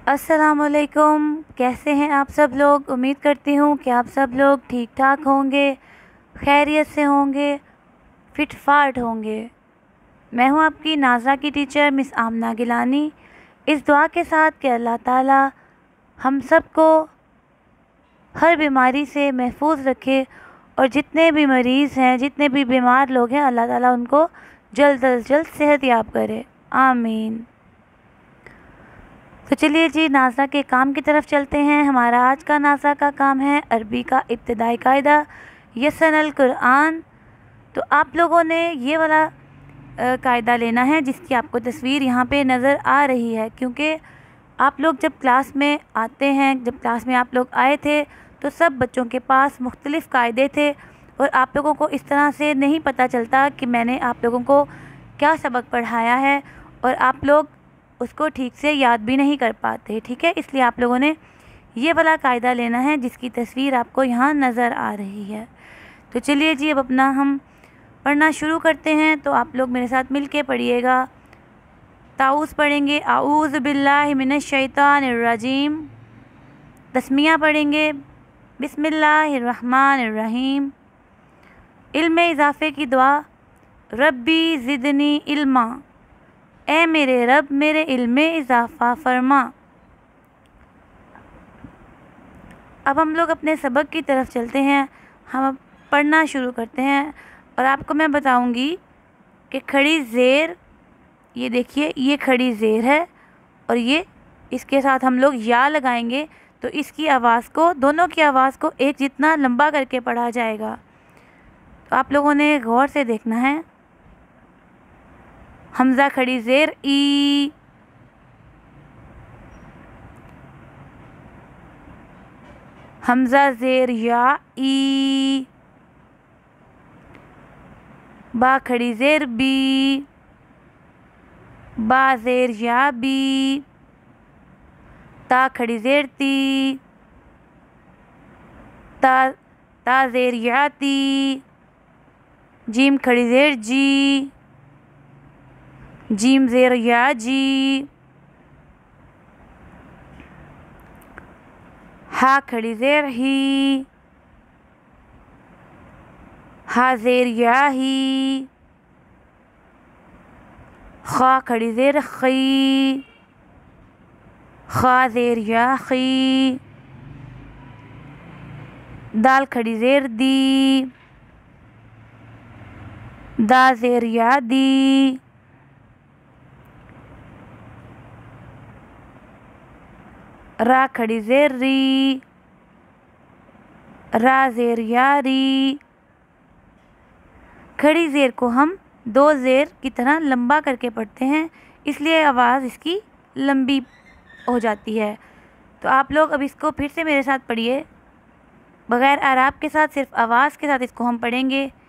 अस्सलामुअलैकुम। कैसे हैं आप सब लोग। उम्मीद करती हूँ कि आप सब लोग ठीक ठाक होंगे, खैरियत से होंगे, फिट फाट होंगे। मैं हूँ आपकी नाज़रा की टीचर मिस आमना गिलानी, इस दुआ के साथ कि अल्लाह ताला हम सब को हर बीमारी से महफूज रखे और जितने भी मरीज़ हैं, जितने भी बीमार लोग हैं, अल्लाह ताला उनको जल्द अज जल्द सेहत याब करे, आमीन। तो चलिए जी, नाज़रा के काम की तरफ चलते हैं। हमारा आज का नाज़रा का काम है अरबी का इब्तिदाई कायदा यसनल कुरान। तो आप लोगों ने ये वाला कायदा लेना है जिसकी आपको तस्वीर यहाँ पे नज़र आ रही है, क्योंकि आप लोग जब क्लास में आते हैं, जब क्लास में आप लोग आए थे तो सब बच्चों के पास मुख्तलिफ़ कायदे थे और आप लोगों को इस तरह से नहीं पता चलता कि मैंने आप लोगों को क्या सबक पढ़ाया है और आप लोग उसको ठीक से याद भी नहीं कर पाते। ठीक है, इसलिए आप लोगों ने ये वाला कायदा लेना है जिसकी तस्वीर आपको यहाँ नज़र आ रही है। तो चलिए जी, अब अपना हम पढ़ना शुरू करते हैं। तो आप लोग मेरे साथ मिल के पढ़िएगा। ताऊज़ पढ़ेंगे, आऊज़ बिल्लाहि मिनश शैतानिर रजीम। तस्मिया पढ़ेंगे, बिस्मिल्लाहिर्रहमानिर्रहीम। इल्म इजाफ़े की दुआ, रब्बी ज़िदनी इल्मा, ए मेरे रब मेरे इल्म में इजाफ़ा फरमा। अब हम लोग अपने सबक की तरफ चलते हैं। हम अब पढ़ना शुरू करते हैं और आपको मैं बताऊंगी कि खड़ी ज़ेर, ये देखिए, ये खड़ी ज़ेर है और ये इसके साथ हम लोग या लगाएंगे तो इसकी आवाज़ को, दोनों की आवाज़ को एक जितना लंबा करके पढ़ा जाएगा। तो आप लोगों ने गौर से देखना है। हमज़ा खड़ी ज़ेर ई, हमज़ा ज़ेर या ई, बा खड़ी ज़ेर बी, बा ज़ेर या बी, ता खड़ी ज़ेर ती, ता ज़ेर या ती, जीम खड़ी ज़ेर जी, जीम ज़ेर या जी, हा खड़ी ज़ेर ही, हा ज़ेर या ही, खा खड़ी ज़ेर खी, खा ज़ेर या खी, दाल खड़ी ज़ेर दी, दा ज़ेर या दी, रा खड़ी ज़ेर री, रा ज़ेर या री। खड़ी ज़ेर को हम दो ज़ेर की तरह लंबा करके पढ़ते हैं, इसलिए आवाज़ इसकी लंबी हो जाती है। तो आप लोग अब इसको फिर से मेरे साथ पढ़िए, बग़ैर आराब के साथ, सिर्फ आवाज़ के साथ इसको हम पढ़ेंगे।